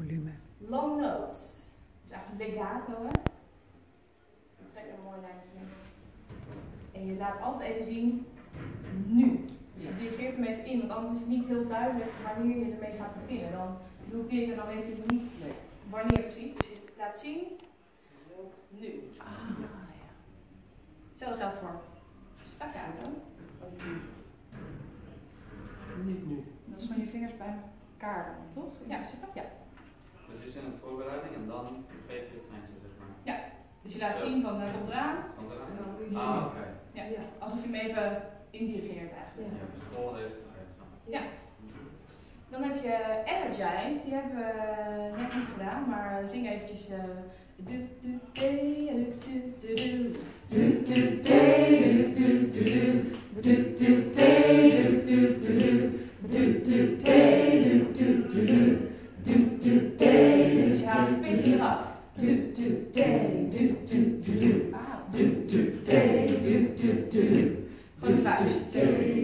volume. Long notes. Dus eigenlijk legato, hè? Je trekt een mooi lijntje. En je laat altijd even zien, nu. Dus je dirigeert hem even in, want anders is het niet heel duidelijk wanneer je ermee gaat beginnen. Dan doe ik dit en dan weet je niet wanneer precies. Dus je laat zien, nu. Hetzelfde geldt voor staccato. Niet nu. Dat is van je vingers bij elkaar dan, toch? Ja. Ja. Dus je zit in een voorbereiding en dan geef je het seintje, zeg maar. Ja. Dus je laat zien van komt eraan. Komt eraan? Oké. Ja. Alsof je hem even indirigeert eigenlijk. Ja, dus de volgende is... Ja. Dan heb je Energize, die hebben we net niet gedaan, maar zing eventjes. Dus je haalt je pitch eraf. Gewoon de vuist.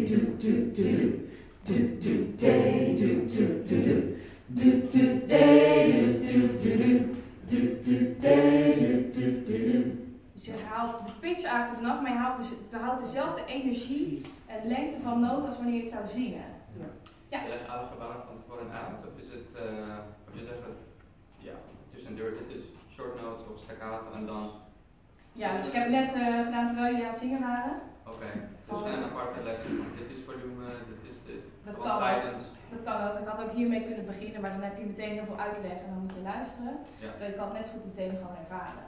Dus je haalt de pitch eigenlijk vanaf, maar je behoudt dezelfde energie en lengte van noot als wanneer je het zou zingen. Ja. Je legt alle gebaren van tevoren uit, of is het, of je zegt het, ja, tussendoor, dit is short notes of staccato en dan... Ja, dus ik heb het net gedaan terwijl jullie aan het zingen waren. Oké, dus geen aparte les. Dit is volume, dit is dit. Dat kan ook. Dat kan ook. Ik had ook hiermee kunnen beginnen, maar dan heb je meteen heel veel uitleg en dan moet je luisteren. Ja. Terwijl je kan het net zo goed meteen gewoon ervaren.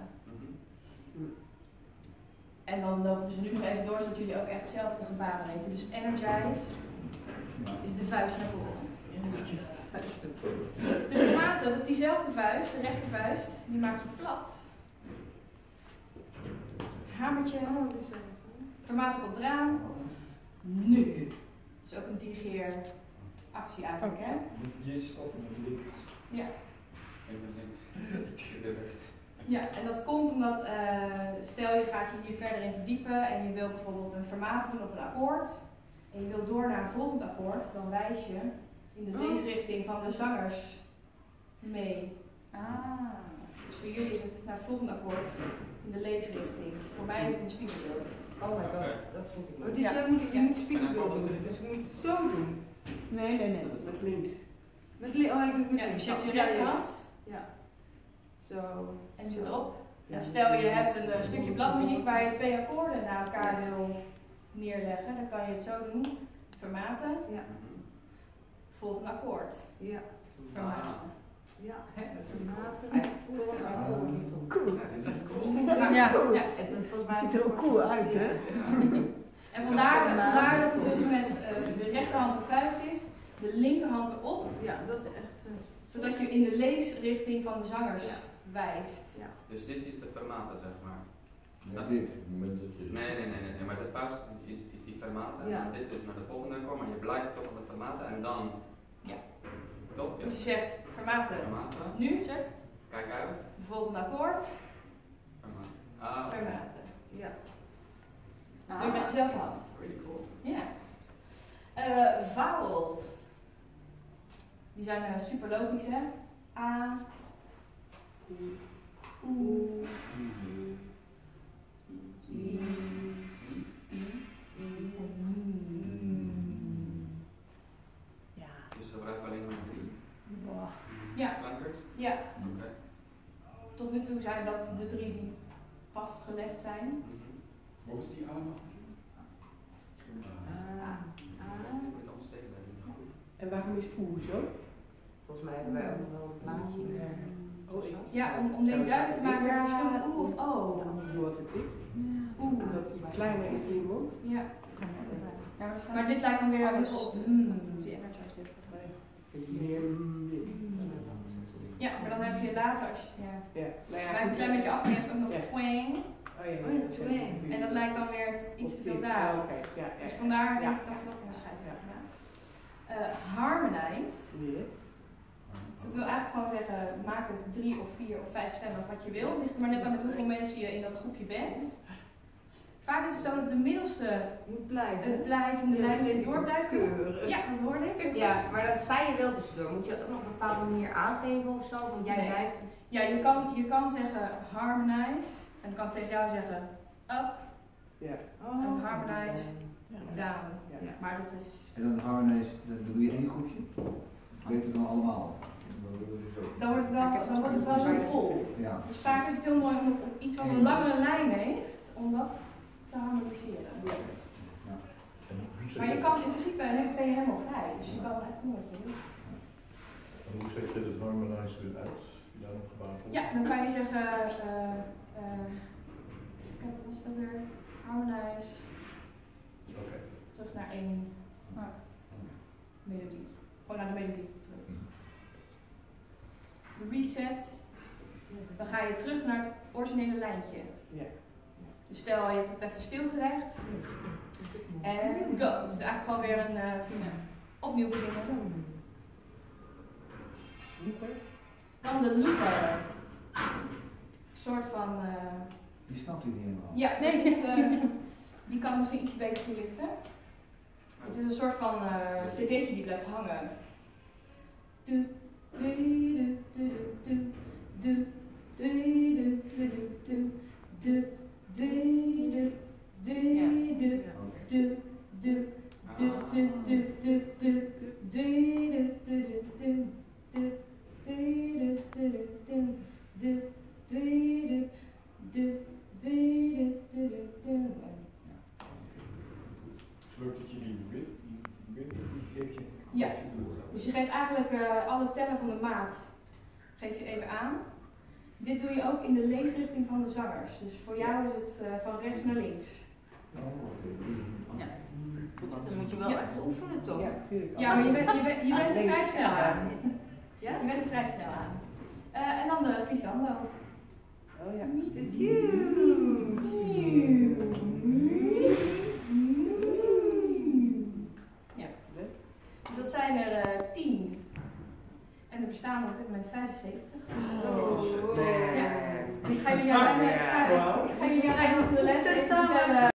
En dan lopen we ze nu nog even door, zodat jullie ook echt zelf de gebaren weten. Dus Energize is de vuist naar voren. De formaten, dat is diezelfde vuist, de rechte vuist, die maak je plat. Hamertje, formaten komt eraan. Nu. Dat is ook een dirigeeractie eigenlijk, hè? Je stoppen met linker. Ja. Even links. Rechts. Ja, en dat komt omdat, stel je gaat je hier verder in verdiepen en je wil bijvoorbeeld een formaat doen op een akkoord. En je wil door naar een volgend akkoord, dan wijs je in de leesrichting van de zangers mee. Dus voor jullie is het naar het volgende akkoord in de leesrichting. Voor mij is het een spiegelbeeld. Oh my god, dat vond ik Dus jij moet spiegelbeeld doen, dus je moet het zo doen. Nee. Met links. Met ik doe het met Ja, dus je hebt je links. rechterhand. Ja. Zo. En je zit erop. En stel je hebt een stukje bladmuziek waar je 2 akkoorden naar elkaar wil neerleggen, dan kan je het zo doen. Formaten. Ja. Volgende akkoord. Ja. Formaten. Ja. Formaten. Volgende akkoord. Cool. Ja. Het ziet er ook cool uit, hè? En vandaar dat het dus met de rechterhand de vuist is, de linkerhand erop. Ja, dat is echt Zodat je in de leesrichting van de zangers wijst. Ja. Dus dit is de fermata, zeg maar. Ja, dit, op het moment dat je... Nee, maar de vuist is die fermata. Ja. En dit is naar de volgende akkoord, maar je blijft toch op de fermata en dan... Ja. Toch? Ja. Dus je zegt formaten. Fermata. Nu, check. Kijk uit. De volgende akkoord. Fermata. Formaten. Ja. Doe je met dezelfde hand. Really cool. Ja. Vowels. Die zijn super logisch, hè? A, U, I, Ja. Dus gebruiken we alleen maar 3. Ja. Klankers? Ja. Oké. Tot nu toe zijn dat de 3 die vastgelegd zijn. Wat was die A nog? Ik moet allemaal steken hebben. En waarom is oeh zo? Volgens mij hebben wij ook nog wel een plaatje. Ja, om dit duidelijk te maken, het verschil met oeh of o. Door het tik. Omdat het kleiner is in je mond. Ja. Maar dit lijkt dan weer op die energizer. Ja, maar dan heb je later, als je bij een klein beetje af, maar je hebt ook nog twang. twang. En dat lijkt dan weer iets te veel daar. Dus vandaar denk ik dat ze dat onderscheid hebben. Harmonize. Dus dat wil eigenlijk gewoon zeggen, maak het 3 of 4 of 5 stemmen wat je wil. Het ligt er maar net aan met hoeveel mensen je in dat groepje bent. Vaak is het zo dat de middelste Moet blijven. het blijvende Ja, lijntje dat door blijft doen. keuren. Ja, dat hoorde ik. Ja, maar dat zei je wel tussendoor. Moet je dat ook nog op een bepaalde manier aangeven of zo? Want jij Nee. blijft het. Ja, je kan zeggen harmonize. En dan kan ik tegen jou zeggen up Ja. en harmonize down. Ja. Maar dat is... En dan harmonize, dan doe je één groepje. Beter dan allemaal. Dan wordt het wel zo vol. Ja. Dus vaak is het heel mooi om op iets wat een langere lijn heeft, om dat te harmoniseren. Maar je kan in principe ben je helemaal vrij, dus je kan echt doen wat je wil. En hoe zet je het harmonize weer uit? Heb je daar nog gebaat op? Ja, dan kan je zeggen, kijk, wat was dat weer? Harmonize, Oké. terug naar één melodie. Gewoon naar de melodie terug. De reset, dan ga je terug naar het originele lijntje. Ja. Dus stel je hebt het even stilgelegd en go. Dus eigenlijk gewoon weer een opnieuw beginnen. Dan de looper. Een soort van... Die snapt u niet helemaal. ja, nee, dus, die kan ik misschien iets beter toelichten. Het is een soort van cd'tje die blijft hangen. Du, du, du, du, du, du, du, du, du, du, du, du, du, du, du, du, du, Zorg dat je die win geef je. Ja, dus je geeft eigenlijk alle tellen van de maat geef je even aan. Dit doe je ook in de leesrichting van de zangers. Dus voor jou is het van rechts naar links. Ja. Dan moet je wel echt oefenen toch? Ja, natuurlijk. Ja, maar je bent er vrij snel aan. Ja? Je bent er vrij snel aan. En dan de glissando. Oh ja. Ja. Dus dat zijn er 10. En er bestaan er op dit moment 75. Oh, Ja. Ik ga jullie aan de les even vertellen.